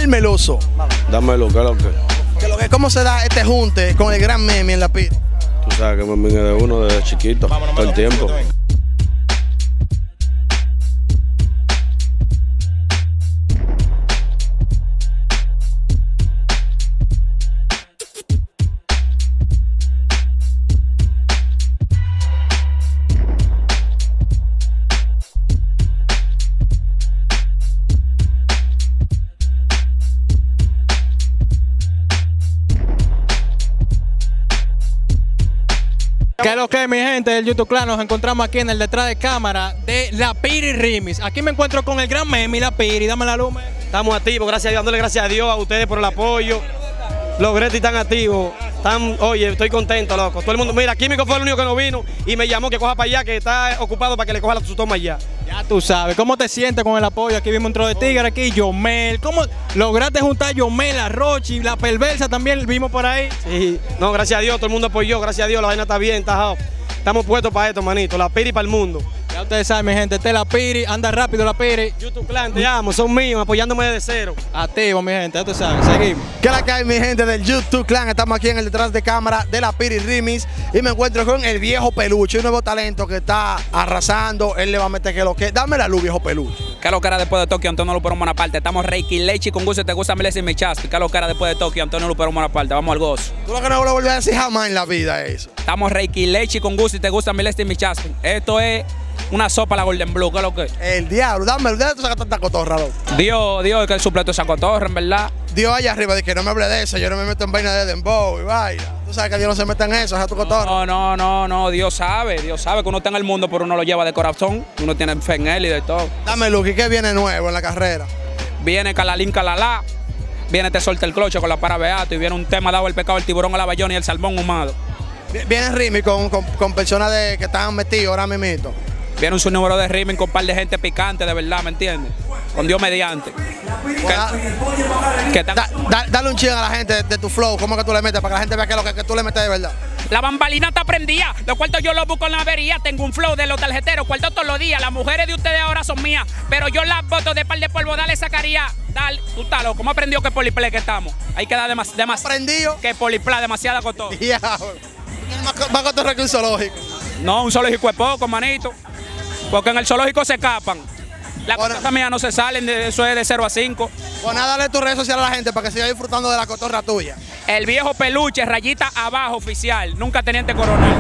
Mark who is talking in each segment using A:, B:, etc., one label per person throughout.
A: Yomel Meloso.
B: Dámelo, ¿qué es lo que?
A: ¿Cómo se da este junte con el gran Memi en la Piri?
B: Tú sabes que Memi es de uno desde chiquito, todo el tiempo.
C: ¿Qué es lo que, mi gente del YouTube Clan? Nos encontramos aquí en el detrás de cámara de La Piri Remix. Aquí me encuentro con el gran Memi, La Piri. Dame la luz, Memi.
D: Estamos activos, gracias a Dios, dándole gracias a Dios, a ustedes por el apoyo. Los Gretis están activos. Oye, estoy contento, loco. Todo el mundo, mira, Químico fue el único que no vino y me llamó que coja para allá, que está ocupado para que le coja su toma allá.
C: Ya tú sabes, ¿cómo te sientes con el apoyo? Aquí vimos un tro de tigre, aquí Yomel. ¿Cómo lograste juntar Yomel, a Rochi, la perversa también vimos por ahí?
D: Sí, no, gracias a Dios, todo el mundo apoyó, gracias a Dios, la vaina está bien, está. Estamos puestos para esto, manito, La Piri para el mundo.
C: Ya ustedes saben, mi gente, este es La Piri, anda rápido La Piri.
D: YouTube Clan, te amo, son míos, apoyándome desde cero.
C: Activo, mi gente, ya tú sabes, seguimos.
A: ¿Qué es la que hay, mi gente del YouTube Clan? Estamos aquí en el detrás de cámara de La Piri Remix y me encuentro con el viejo Peluche, un nuevo talento que está arrasando. Él le va a meter que lo que. Dame la luz, viejo Peluche.
E: ¿Qué es lo que era después de Tokio, Antonio Luperón Bonaparte? Estamos Reiki Leche con gusto, te gusta Melissa y mi Chaspi. ¿Qué es lo que era después de Tokio, Antonio Luperón Bonaparte? Vamos al gozo.
A: Tú lo que no lo volví a decir jamás en la vida eso.
E: Estamos Reiki Leche con gusto y te gusta Melissa y mi Chaspi. Esto es una sopa a la Golden Blue, ¿qué es lo que?
A: El diablo, dame, ¿de dónde tú sacas tanta cotorra, loco?
E: Dios, que el supleto esa cotorra, en verdad.
A: Dios allá arriba de que no me hable de eso, yo no me meto en vaina de dembow y vaina. Tú sabes que Dios no se mete en eso, es tu cotorra.
E: No, Dios sabe que uno está en el mundo, pero uno lo lleva de corazón, uno tiene fe en él y de todo.
A: Dame, Luke, ¿qué viene nuevo en la carrera?
E: Viene Calalín Calalá, viene Te Solta el Cloche con la para Beato y viene un tema dado el pecado, el tiburón a la bayona y el salmón humado.
A: Viene Rimi con personas que están metidos ahora mismo.
E: Viene un sinnúmero de rimming con un par de gente picante, de verdad, ¿me entiendes? Con Dios mediante.
A: Dale un ching a la gente de tu flow, cómo que tú le metes, para que la gente vea que lo que tú le metes de verdad.
E: La bambalina está prendida, los cuartos yo los busco en la avería, tengo un flow de los tarjeteros, cuartos todos los días, las mujeres de ustedes ahora son mías, pero yo las voto de par de polvo, dale sacaría, dale, tú estás loco, ¿cómo aprendió que poliplay que estamos? Ahí queda demasiado.
A: ¿Aprendido?
E: Que poliplay, demasiada cotorra.
A: Diablo, más cotorra que un zoológico.
E: No, un zoológico es poco, manito, porque en el zoológico se escapan. Las cosas mías no se salen, eso es de 0 a 5.
A: Pues nada, dale tu red social a la gente para que siga disfrutando de la cotorra tuya.
E: El viejo Peluche, rayita abajo, oficial, nunca teniente coronel.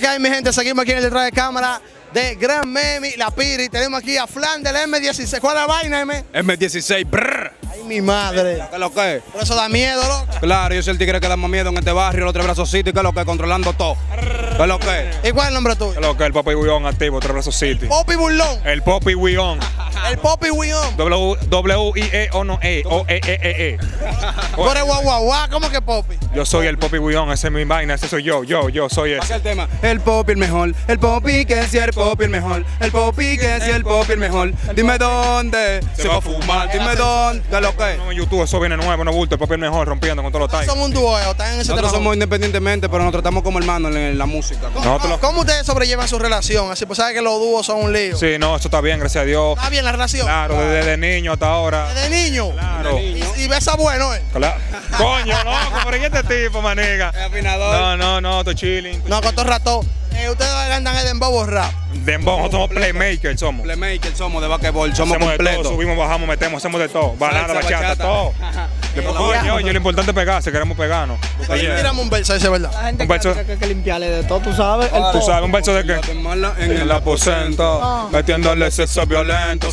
A: hay, mi gente? Seguimos aquí en el detrás de cámara de Gran Memi, la Piri. Tenemos aquí a Flan del M16. ¿Cuál es la vaina, M?
F: M16, brrr.
A: Ay, mi madre.
F: ¿Qué es lo que es?
A: Pero eso da miedo, loco.
F: Claro, yo soy el tigre que da más miedo en este barrio, los Tres Brazos City, ¿qué es lo que es? Controlando todo. ¿Qué es lo que es?
A: ¿Y cuál es el nombre tuyo?
G: ¿Qué es lo que es? El Popi Guión activo, Tres Brazos City.
A: Popi Burlón.
G: El Popi Guión.
A: El Popi Guión.
G: W-I-E o no E, o E.
A: Tú eres guau. ¿Cómo que Popi?
G: Yo soy el Popi Guión, esa es mi vaina, ese soy yo soy
F: ¿Qué es
G: ese.
F: el tema? El Popi el mejor, el Popi que si el Popi el mejor, el Popi que si el Popi el mejor. Dime dónde se va a fumar, dime dónde, ¿qué es lo que es?
G: No, en YouTube eso viene nuevo, no bulto, el Popi el mejor, rompiendo con todos los tags.
A: Son un dúo, están en ese
F: Nosotros
A: trabajo.
F: somos independientemente, pero nos tratamos como hermanos en la música.
A: ¿Cómo ustedes sobrellevan su relación? Así, pues saben que los dúos son un lío.
G: Sí, no, eso está bien, gracias a Dios.
A: ¿Está bien la relación?
G: Claro, desde niño hasta ahora.
A: ¿De niño?
G: Claro.
A: ¿Y besa bueno,
G: Claro. Coño, loco, pero ¿y este tipo, maniga?
F: Es afinador.
G: No, estoy chilling.
A: No, con todo rato. Ustedes andan en dembow rap.
G: Dembow, somos playmakers, somos.
F: Playmaker somos de basquetbol, somos
G: Hacemos de todo,
F: completos.
G: subimos, bajamos, metemos, hacemos de todo. Balada,
F: Salsa,
G: bachata,
F: bachata.
G: todo. Después, oye, lo importante es pegarse, queremos pegarnos. Oye,
A: Tiramos un verso, ese es verdad.
H: La gente
G: Un verso.
H: que limpiarle de todo, tú sabes. El
G: tú sabes, un verso de qué?
F: En el aposento, metiéndole sexo violento,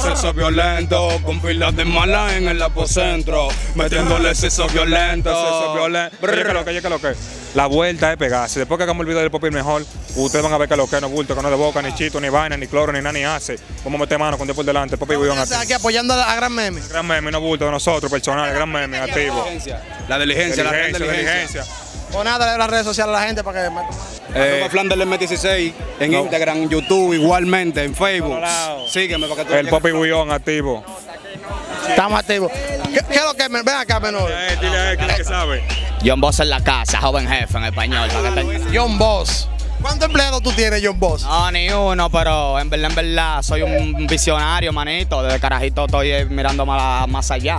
F: con pilas de mala en el aposento, metiéndole sexo violento.
G: Oye, ¿qué es lo que es? La vuelta es pegarse. Después que hagamos el video del Popi mejor, ustedes van a ver que lo que no bulto, que no es de boca, ni chito, ni vaina, ni cloro, ni nada, ni hace. Vamos a meter mano con Dios por delante. Popi Guión
A: Ustedes
G: activo.
A: aquí apoyando a Gran Memi.
G: Gran meme, no bulto de nosotros, personal, gran meme, activo.
F: La diligencia, la gran diligencia.
A: Pues nada, le doy las redes sociales a la gente para que...
F: Flan del M16 en Instagram, en YouTube, igualmente, en Facebook. Sígueme para que tú
G: El Popi Guión activo.
A: Estamos activos. ¿Qué es lo que... Ven acá, menor.
G: Dile a él, ¿quién es que sabe?
I: John Boss en la casa, joven jefe en español. Para que te...
A: John Boss. ¿Cuántos empleados tú tienes, John Boss?
I: No, ni uno, pero en verdad, soy un visionario, manito. Desde carajito estoy mirando más allá.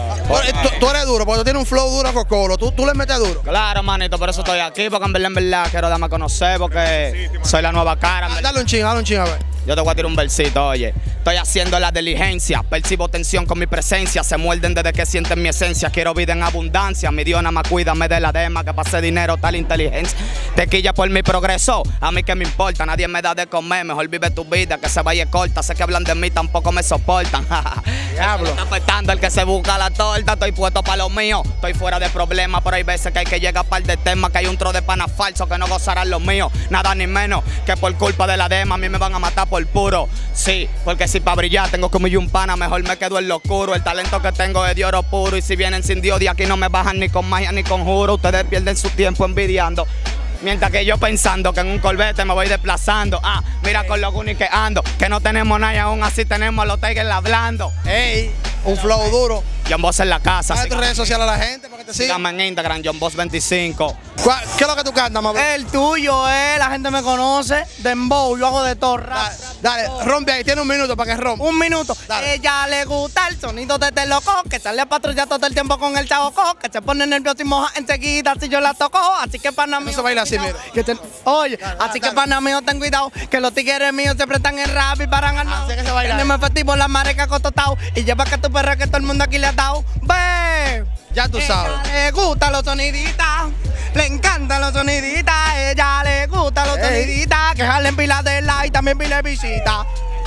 A: Tú eres duro, porque tú tienes un flow duro a cocolo. Tú le metes duro.
I: Claro, manito, por eso estoy aquí, porque en verdad quiero darme a conocer, porque soy la nueva cara. en verdad.
A: Dale un ching, a ver.
I: Yo te voy a tirar un versito, oye. Estoy haciendo la diligencia, percibo tensión con mi presencia. Se muerden desde que sienten mi esencia. Quiero vida en abundancia. Mi Dios nada más cuídame de la dema, que pase dinero, tal inteligencia. Te quilla por mi progreso, a mí que me importa. Nadie me da de comer, mejor vive tu vida, que se vaya corta. Sé que hablan de mí, tampoco me soportan.
A: Diablo.
I: Está afectando el que se busca la torta. Estoy puesto para lo mío, estoy fuera de problemas. Pero hay veces que hay que llegar a par de temas, que hay un tro de pana falso que no gozarán los míos. Nada ni menos que por culpa de la dema a mí me van a matar por puro. Sí, porque si para brillar tengo como yo un pana, mejor me quedo en lo oscuro. El talento que tengo es de oro puro. Y si vienen sin Dios, de aquí no me bajan ni con magia ni con juro. Ustedes pierden su tiempo envidiando, mientras que yo pensando que en un Corvette me voy desplazando. Mira con los Goonies que ando, que no tenemos nada y aún así tenemos a los Tigers hablando.
A: Ey, un flow duro.
I: John Boss en la casa.
A: Dale tus redes sociales a la gente para que te sigan.
I: Síganme en Instagram, John Boss 25.
A: ¿Qué es lo que tú cantas, mamá?
H: El tuyo, la gente me conoce. Dembow, yo hago de todo. Rap.
A: Dale, rompe ahí, tiene un minuto para que rompa.
H: Un minuto.
A: Dale.
H: Ella le gusta el sonido de Te Loco, que sale a patrullar todo el tiempo con el chavoco, que se pone nervioso y moja enseguida si yo la toco. Así que pana mío.
A: No se baila así, mira.
H: Oye, así que pana mío, ten cuidado, que los tigres míos siempre están en rap y paran al
A: Así que se baila.
H: Tenemos efectivo la mareca cototao y lleva que tu perra que todo el mundo aquí le ha dado. Ve.
A: Ya tú sabes.
H: Ella le gustan los soniditas, le encantan los soniditas, ella le gustan los soniditas, que jalen pila de like y también pila de visita.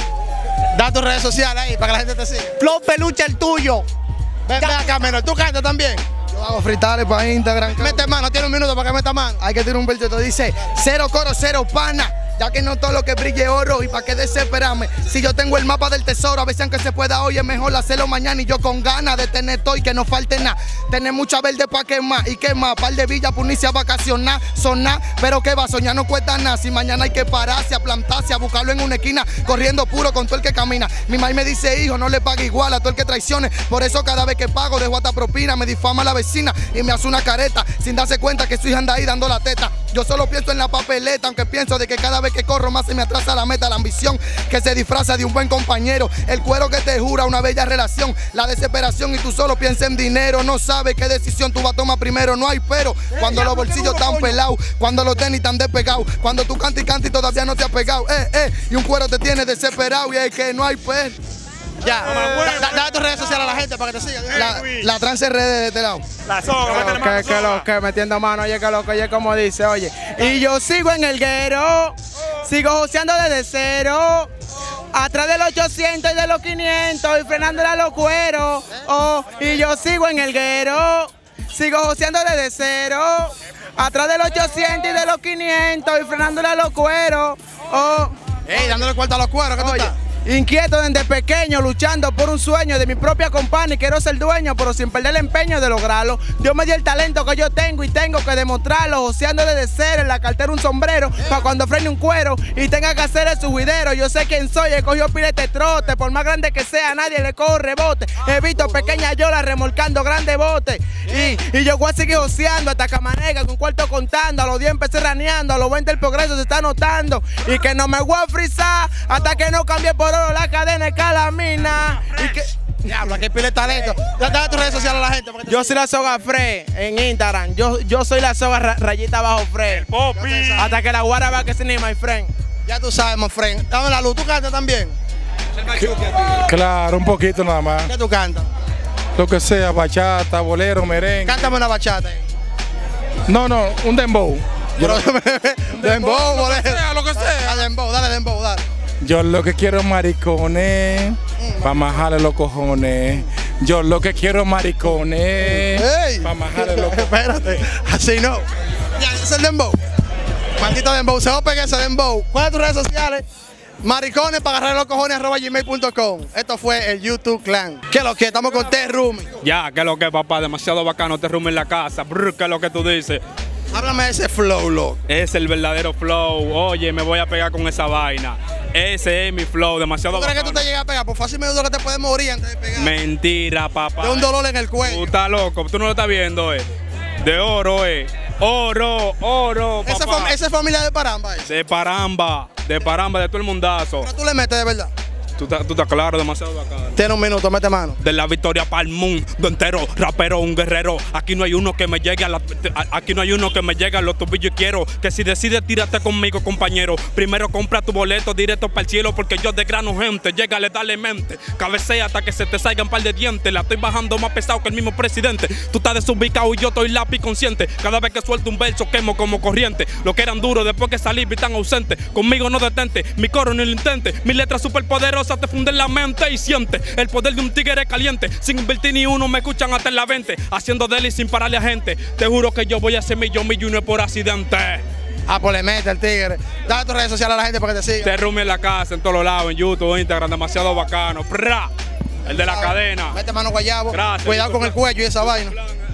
A: Da tus redes sociales ahí para que la gente te siga.
H: Flow Peluche el tuyo.
A: Ven acá, menor. ¿Tú cantas también?
J: Yo hago fritales para Instagram.
A: Mete mano, tiene un minuto para que meta mano.
J: Hay que tirar un versito. Dice, cero coro, cero pana. Ya que no todo lo que brille oro y para qué desesperarme. Si yo tengo el mapa del tesoro, a veces aunque se pueda hoy es mejor hacerlo mañana. Y yo con ganas de tener todo y que no falte nada. Tener mucha verde para quemar y quemar. Par de villas, punirse a vacacionar, sonar. Pero que va, soñar no cuesta nada. Si mañana hay que pararse, a plantarse, a buscarlo en una esquina, corriendo puro con todo el que camina. Mi mamá me dice, hijo, no le pague igual a todo el que traicione. Por eso cada vez que pago dejo hasta propina. Me difama la vecina y me hace una careta sin darse cuenta que su hija anda ahí dando la teta. Yo solo pienso en la papeleta, aunque pienso de que cada vez que corro más se me atrasa la meta, la ambición que se disfraza de un buen compañero, el cuero que te jura una bella relación, la desesperación y tú solo piensas en dinero, no sabes qué decisión tú vas a tomar primero, no hay pero, cuando los bolsillos están pelados, cuando los tenis están despegados, cuando tú cantas y todavía no te has pegado, y un cuero te tiene desesperado y es que no hay pero.
A: Ya, dale tus redes sociales a la gente para que te sigan.
J: La trance redes de este lado.
G: La soga,
H: Que lo que metiendo mano, oye, que lo que oye como dice, oye. Y yo sigo en el guero, sigo joseando desde cero. Atrás de los 800 y de los 500 y frenándole a los cueros. Oh, y yo sigo en el guero, sigo joseando desde cero. Atrás de los 800 y de los 500 y frenándole a los cueros. Oh.
A: Ey, dándole cuarto a los cueros, ¿qué tú estás?
H: Inquieto desde pequeño, luchando por un sueño de mi propia compañía y quiero ser dueño, pero sin perder el empeño de lograrlo. Dios me dio el talento que yo tengo y tengo que demostrarlo, joseando desde cero, en la cartera un sombrero, para cuando frene un cuero y tenga que hacer el subidero. Yo sé quién soy, he cogido pilete trote, por más grande que sea, nadie le cojo rebote. He visto pequeñas yolas remolcando grandes botes y yo voy a seguir joseando hasta Camanega, con un cuarto contando, a los 10 empecé raneando, a los 20 el progreso se está notando y que no me voy a frizar hasta que no cambie por la cadena de Calamina. Y que...
A: Diablo, aquí pile talento. Dale tus redes sociales a la gente.
H: Yo soy la soga Fred en Instagram. Yo soy la soga rayita bajo Fred.
G: Popi.
H: Hasta que la guara va que se ni, my friend.
A: Ya tú sabes, my friend. Dame la luz. ¿Tú cantas también?
K: Claro, un poquito nada más.
A: ¿Qué tú cantas?
K: Lo que sea, bachata, bolero, merengue.
A: Cántame una bachata.
K: No, un dembow.
A: Dembow, bolero.
K: Lo que sea.
A: Dembow, dale dembow, dale.
K: Yo lo que quiero maricones, pa' majarle los cojones. Yo lo que quiero maricones, pa' majarle los cojones.
A: Espérate, así no. Ya, ese es el dembow. Maldito dembow, se va a pegar ese dembow. ¿Cuáles tus redes sociales? Maricones para agarrar los cojones @gmail.com. Esto fue el YouTube Clan. ¿Qué es lo que? Estamos con T-Rumi.
F: Ya, ¿qué es lo que, papá? Demasiado bacano T-Rumi en la casa. Brr, ¿qué es lo que tú dices?
A: Háblame de ese flow, loco.
F: Es el verdadero flow. Oye, me voy a pegar con esa vaina. Ese es mi flow, demasiado
A: ¿Tú crees
F: bacano.
A: que tú te llegas a pegar? Por fácil me dudo que te puedes morir antes de pegar.
F: Mentira, papá.
A: De un dolor en el cuello.
F: Tú estás loco, tú no lo estás viendo, De oro, Oro, papá.
A: Esa es familia de Paramba,
F: De Paramba, de todo el mundazo.
A: Pero tú le metes de verdad.
F: Tú estás claro, demasiado bacano.
A: Tiene un minuto, mete mano.
F: De la victoria para el mundo entero, rapero, un guerrero. Aquí no hay uno que me llegue a los tobillos y quiero que si decides tírate conmigo, compañero. Primero compra tu boleto directo para el cielo porque yo de grano gente, llégale, dale mente. Cabecea hasta que se te salgan un par de dientes. La estoy bajando más pesado que el mismo presidente. Tú estás desubicado y yo estoy lápiz consciente. Cada vez que suelto un verso quemo como corriente. Lo que eran duros después que salí vi tan ausente. Conmigo no detente, mi coro ni lo intente. Mi letra superpoderosa te funde en la mente y siente el poder de un tigre caliente. Sin invertir ni uno me escuchan hasta en la 20. Haciendo deli sin pararle a gente. Te juro que yo voy a ser millón y no es por accidente.
A: Ah, pues le mete el tigre. Dale tus redes sociales a la gente para que te siga.
F: T-Rumi en la casa, en todos los lados, en YouTube, Instagram, demasiado bacano. ¡Pra! El de la cadena.
A: Mete mano guayabo.
F: Gracias.
A: Cuidado con el cuello y esa vaina.